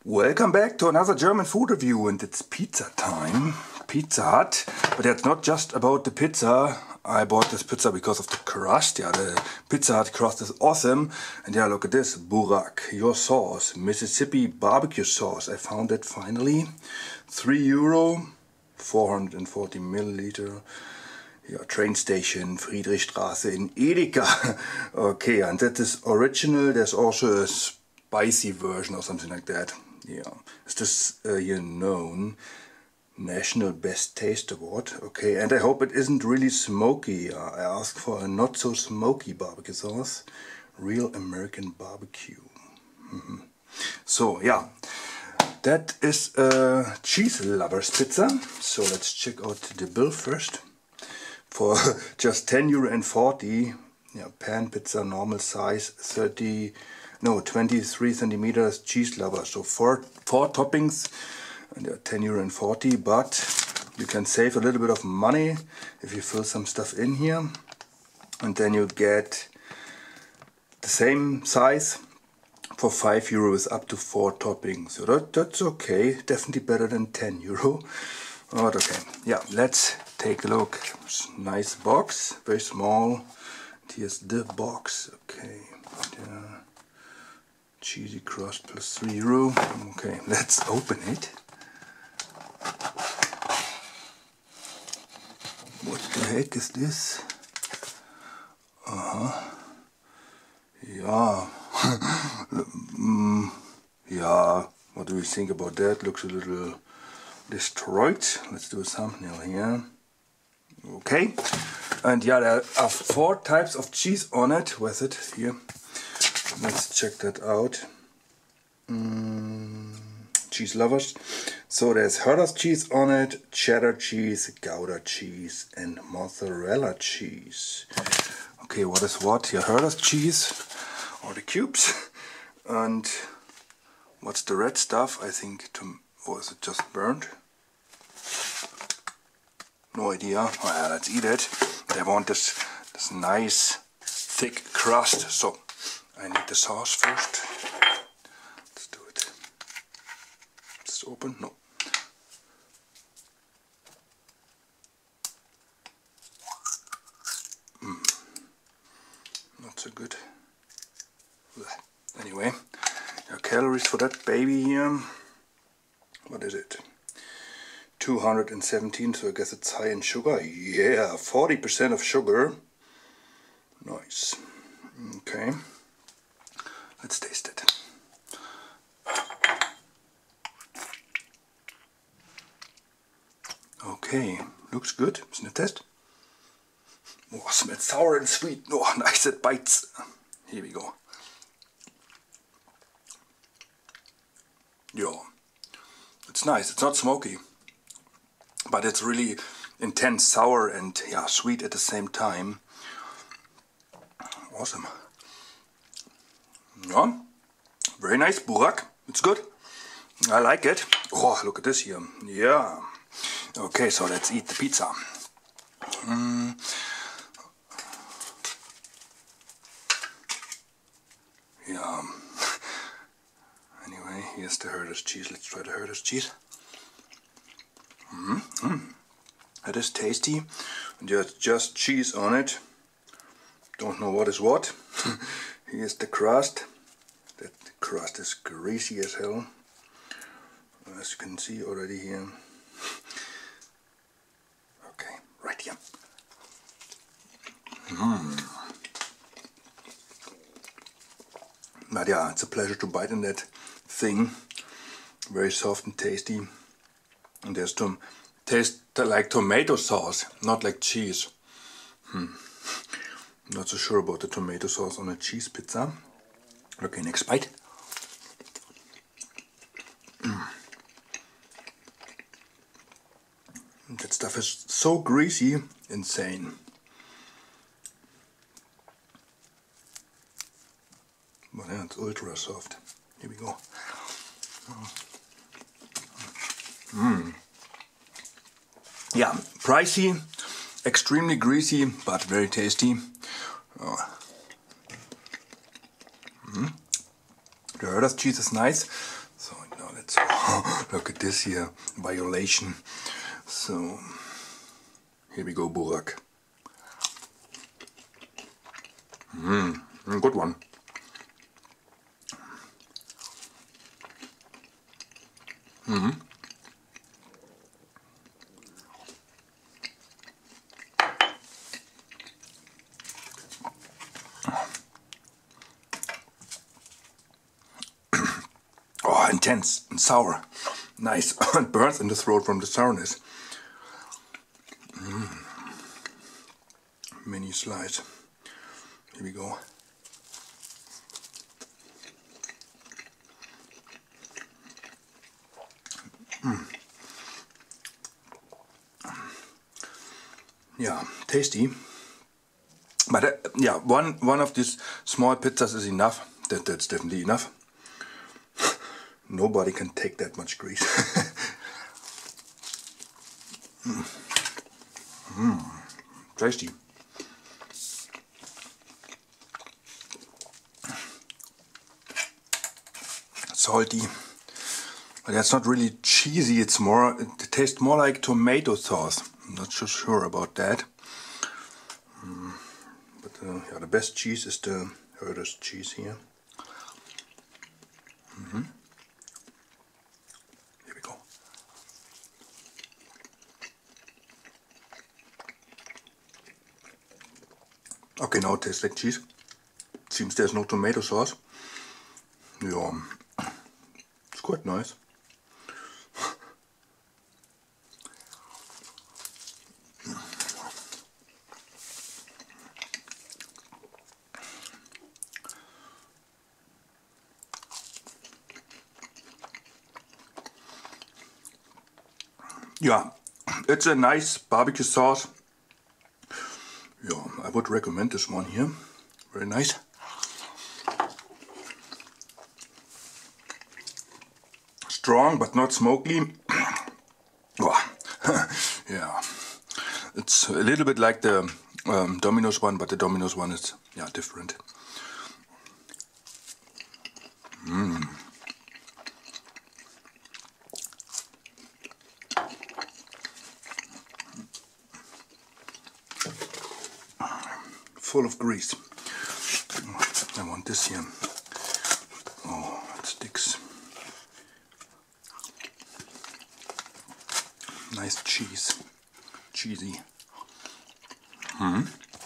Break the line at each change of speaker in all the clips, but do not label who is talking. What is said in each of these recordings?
Welcome back to another German food review, and it's pizza time. Pizza Hut, but it's not just about the pizza. I bought this pizza because of the crust. Yeah, the Pizza Hut crust is awesome. And yeah, look at this, Burak, your sauce, Mississippi barbecue sauce. I found it finally. €3, 440 milliliter. Yeah, train station, Friedrichstraße in Edeka. Okay, and that is original. There's also a spicy version or something like that. Yeah, is this here known National Best Taste Award? Okay, and I hope it isn't really smoky. I asked for a not so smoky barbecue sauce, real American barbecue. So yeah, that is a cheese lovers pizza. So let's check out the bill first. For just €10.40, yeah, pan pizza, normal size, 23 centimeters, cheese lover. So four toppings, and they're €10.40. But you can save a little bit of money if you fill some stuff in here, and then you get the same size for €5 up to 4 toppings. So that's okay, definitely better than €10. But okay, yeah, let's take a look. Nice box, very small. And here's the box. Okay, cheesy crust plus €3. Okay, let's open it. What the heck is this? Yeah. Yeah, what do we think about that? Looks a little destroyed. Let's do a thumbnail here. Okay, and yeah, there are 4 types of cheese on it. Where's it? Here. Let's check that out. Cheese lovers. So there's Herder's cheese on it, cheddar cheese, Gouda cheese, and mozzarella cheese. Okay, what is what? Here, Herder's cheese, or the cubes. And what's the red stuff? I think, or is it just burnt? No idea. Oh, yeah, let's eat it. They want this nice thick crust, so I need the sauce first. Let's do it. Is it open? No. Not so good. Anyway, your calories for that baby here. What is it? 217, so I guess it's high in sugar. Yeah, 40% of sugar. Nice. Okay, let's taste it. Okay, looks good. Isn't it test? Oh, smells sour and sweet. Oh, nice, it bites. Here we go. Yeah, it's nice. It's not smoky, but it's really intense, sour and yeah, sweet at the same time. Awesome. Yeah, very nice, Burak. It's good. I like it. Oh, look at this here. Yeah. Okay, so let's eat the pizza. Yeah. Anyway, here's the Herder's cheese. Let's try the Herder's cheese. It is tasty. And there's just cheese on it. Don't know what is what. Here's the crust. That crust is greasy as hell, as you can see already here. Okay, right here. But yeah, it's a pleasure to bite in that thing. Very soft and tasty. And there's some taste like tomato sauce, not like cheese. Not so sure about the tomato sauce on a cheese pizza. Okay, next bite. That stuff is so greasy, insane. But yeah, it's ultra soft. Here we go. Yeah, pricey, extremely greasy, but very tasty. The Herder's cheese is nice. So now let's Look at this here, violation. So, here we go, Burak. Good one. Oh, intense and sour. Nice. It burns in the throat from the sourness. Mini slice. Here we go. Yeah, tasty. But yeah, one of these small pizzas is enough. That's definitely enough. Nobody can take that much grease. Tasty. Salty. But that's not really cheesy, it tastes more like tomato sauce. I'm not so sure about that. But yeah, the best cheese is the Herder's cheese here. Here we go. Okay, now it tastes like cheese. Seems there's no tomato sauce. Yeah, it's quite nice. Yeah, it's a nice barbecue sauce. Yeah, I would recommend this one here. Very nice. Strong but not smoky. Yeah, it's a little bit like the Domino's one, but the Domino's one is different. Full of grease. I want this here. Oh, it sticks. Nice cheese. Cheesy. Yeah.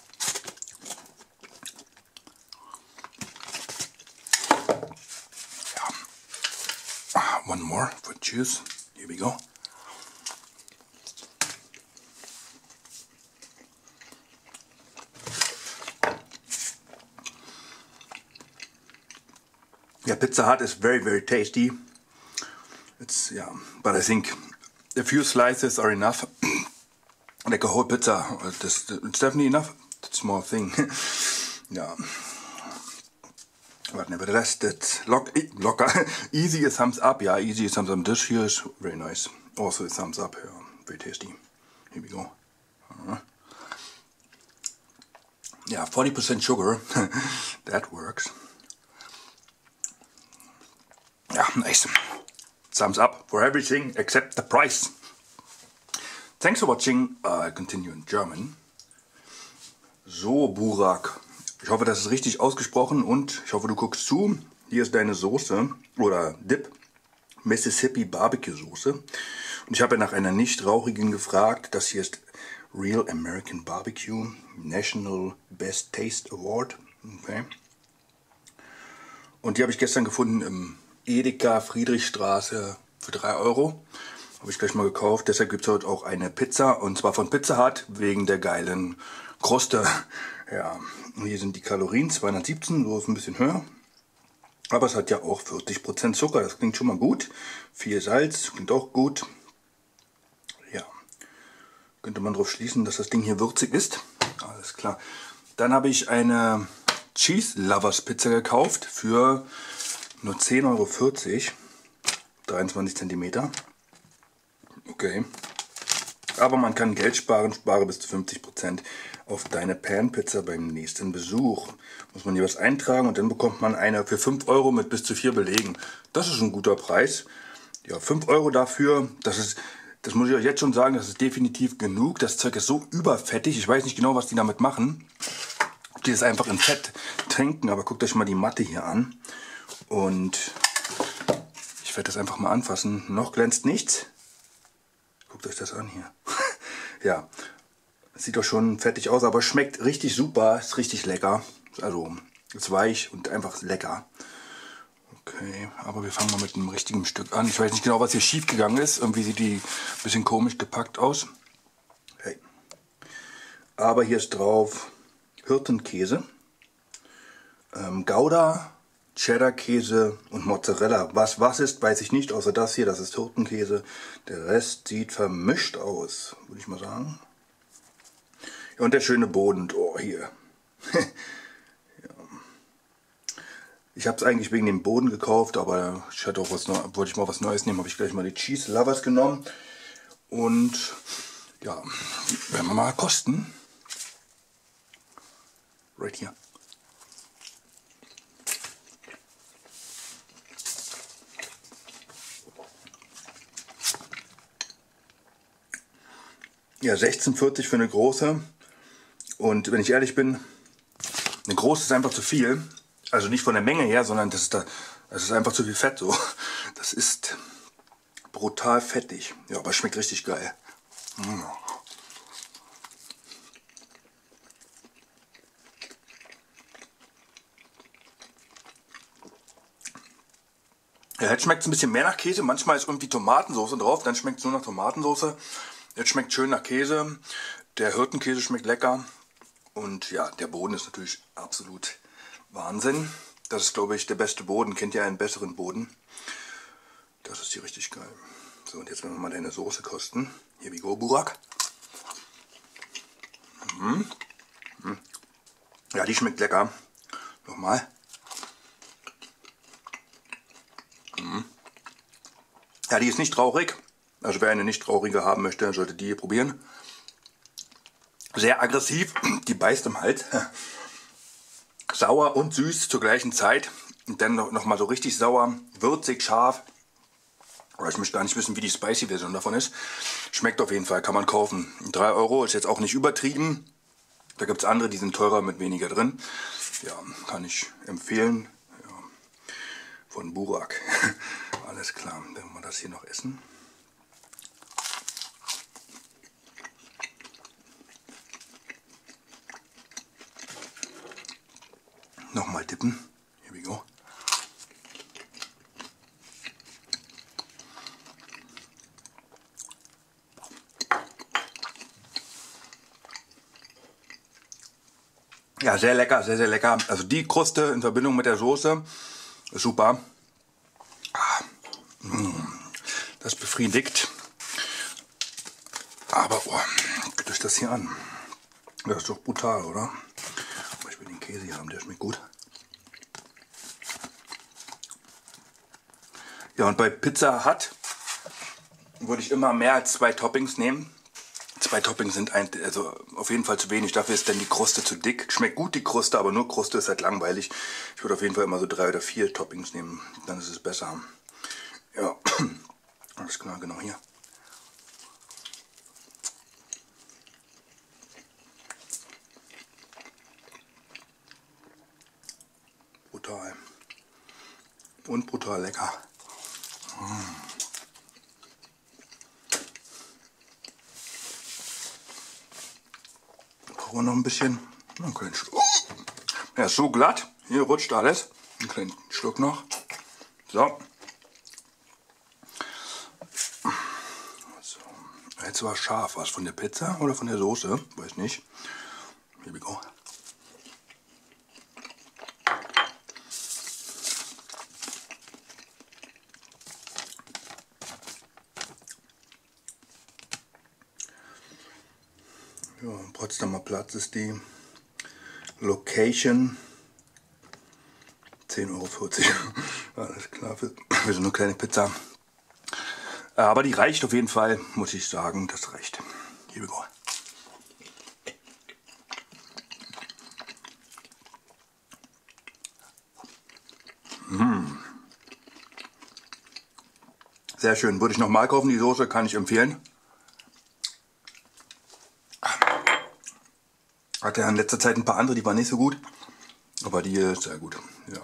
One more for juice. Here we go. Yeah, Pizza Hut is very, very tasty. It's, but I think a few slices are enough. Like a whole pizza, it's definitely enough. It's a small thing. Yeah. But nevertheless, that's locker. Easy a thumbs up. Yeah, easy a thumbs up. This here is very nice. Also a thumbs up. Yeah, very tasty. Here we go. Yeah, 40% sugar. That works. Yeah, nice. Thumbs up for everything except the price. Thanks for watching. I'll continue in German. So, Burak. Ich hoffe, das ist richtig ausgesprochen und ich hoffe, du guckst zu. Hier ist deine Soße oder Dip. Mississippi Barbecue Soße. Und ich habe nach einer nicht rauchigen gefragt. Das hier ist Real American Barbecue National Best Taste Award. Okay. Und die habe ich gestern gefunden im Edeka Friedrichstraße für 3 Euro. Habe ich gleich mal gekauft. Deshalb gibt es heute auch eine Pizza. Und zwar von Pizza Hut wegen der geilen Kruste. Ja, hier sind die Kalorien 217, so ist ein bisschen höher. Aber es hat ja auch 40% Zucker. Das klingt schon mal gut. Viel Salz klingt auch gut. Ja, könnte man darauf schließen, dass das Ding hier würzig ist. Alles klar. Dann habe ich eine Cheese Lovers Pizza gekauft für nur 10,40 Euro. 23 cm. Okay. Aber man kann Geld sparen, spare bis zu 50% auf deine Pan-Pizza beim nächsten Besuch. Muss man hier was eintragen und dann bekommt man eine für 5 Euro mit bis zu 4 Belegen. Das ist ein guter Preis. Ja, 5 Euro dafür, das muss ich euch jetzt schon sagen, das ist definitiv genug. Das Zeug ist so überfettig, ich weiß nicht genau, was die damit machen. Ob die das einfach in Fett trinken, aber guckt euch mal die Matte hier an. Und ich werde das einfach mal anfassen. Noch glänzt nichts. Guckt euch das an hier. Ja, sieht doch schon fettig aus, aber schmeckt richtig super, ist richtig lecker. Also, ist weich und einfach lecker. Okay, aber wir fangen mal mit einem richtigen Stück an. Ich weiß nicht genau, was hier schief gegangen ist. Irgendwie sieht die ein bisschen komisch gepackt aus. Hey. Aber hier ist drauf Hirtenkäse, Gouda, Cheddar-Käse und Mozzarella. Was ist, weiß ich nicht, außer das hier, das ist Hirtenkäse. Der Rest sieht vermischt aus, würde ich mal sagen. Ja, und der schöne Boden, oh hier. Ich habe es eigentlich wegen dem Boden gekauft, aber ich hatte auch wollte ich mal was Neues nehmen, habe ich gleich mal die Cheese Lovers genommen. Und ja, werden wir mal kosten. Right here. Ja, 16,40 für eine große. Und wenn ich ehrlich bin, eine große ist einfach zu viel. Also nicht von der Menge her, sondern das ist einfach zu viel Fett so. Das ist brutal fettig. Ja, aber schmeckt richtig geil. Mm. Ja, jetzt schmeckt es ein bisschen mehr nach Käse. Manchmal ist irgendwie Tomatensauce drauf, dann schmeckt es nur nach Tomatensauce. Jetzt schmeckt schön nach Käse. Der Hirtenkäse schmeckt lecker. Und ja, der Boden ist natürlich absolut Wahnsinn. Das ist, glaube ich, der beste Boden. Kennt ihr einen besseren Boden? Das ist hier richtig geil. So, und jetzt werden wir mal deine Soße kosten. Here we go, Burak. Ja, die schmeckt lecker. Nochmal. Ja, die ist nicht traurig. Also wer eine nicht traurige haben möchte, sollte die hier probieren. Sehr aggressiv, die beißt im Hals. Sauer und süß zur gleichen Zeit. Und dann noch mal so richtig sauer, würzig, scharf. Ich möchte gar nicht wissen, wie die Spicy-Version davon ist. Schmeckt auf jeden Fall, kann man kaufen. 3 Euro ist jetzt auch nicht übertrieben. Da gibt es andere, die sind teurer mit weniger drin. Ja, kann ich empfehlen. Ja, von Burak. Alles klar, dann werden wir das hier noch essen. Nochmal dippen. Here we go. Ja, sehr lecker, sehr, sehr lecker. Also die Kruste in Verbindung mit der Soße ist super. Das befriedigt. Aber oh, guckt euch das hier an. Das ist doch brutal, oder? Aber ich will den Käse hier haben, der schmeckt gut. Ja, und bei Pizza Hut würde ich immer mehr als 2 Toppings nehmen. 2 Toppings sind also auf jeden Fall zu wenig. Dafür ist dann die Kruste zu dick. Schmeckt gut die Kruste, aber nur Kruste ist halt langweilig. Ich würde auf jeden Fall immer so 3 oder 4 Toppings nehmen. Dann ist es besser. Ja, alles klar, genau hier. Brutal. Und brutal lecker. Brauchen wir noch ein bisschen. Einen kleinen Schluck. Ja, ist so glatt. Hier rutscht alles. Einen kleinen Schluck noch. So. Jetzt war scharf. Was von der Pizza oder von der Soße? Weiß nicht. Here we go. Ja, Potsdamer Platz ist die Location. 10,40 Euro. Alles klar, für so eine kleine Pizza. Aber die reicht auf jeden Fall, muss ich sagen. Das reicht. Here we go. Sehr schön. Würde ich nochmal kaufen, die Soße, kann ich empfehlen. Hatte ja in letzter Zeit ein paar andere, die waren nicht so gut. Aber die ist sehr gut. Ja.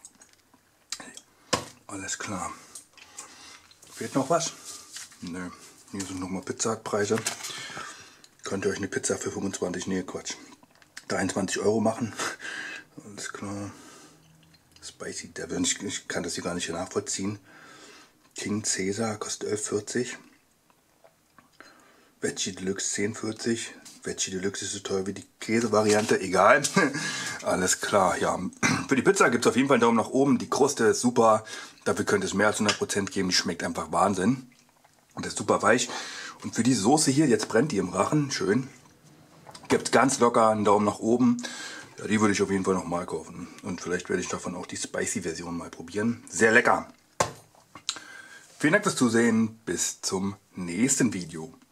Alles klar. Fehlt noch was? Nö. Hier sind nochmal Pizza-Preise. Könnt ihr euch eine Pizza für 25, nee Quatsch, 23 € machen. Alles klar. Spicy Devil, ich kann das hier gar nicht nachvollziehen. King Caesar kostet 11,40. Veggie Deluxe 10,40. Veggie Deluxe ist so teuer wie die Käsevariante, egal. Alles klar, ja. Für die Pizza gibt es auf jeden Fall einen Daumen nach oben. Die Kruste ist super. Dafür könnte es mehr als 100% geben. Die schmeckt einfach Wahnsinn. Und ist super weich. Und für die Soße hier, jetzt brennt die im Rachen, schön. Gibt ganz locker einen Daumen nach oben. Ja, die würde ich auf jeden Fall nochmal kaufen. Und vielleicht werde ich davon auch die Spicy-Version mal probieren. Sehr lecker. Vielen Dank fürs Zusehen. Bis zum nächsten Video.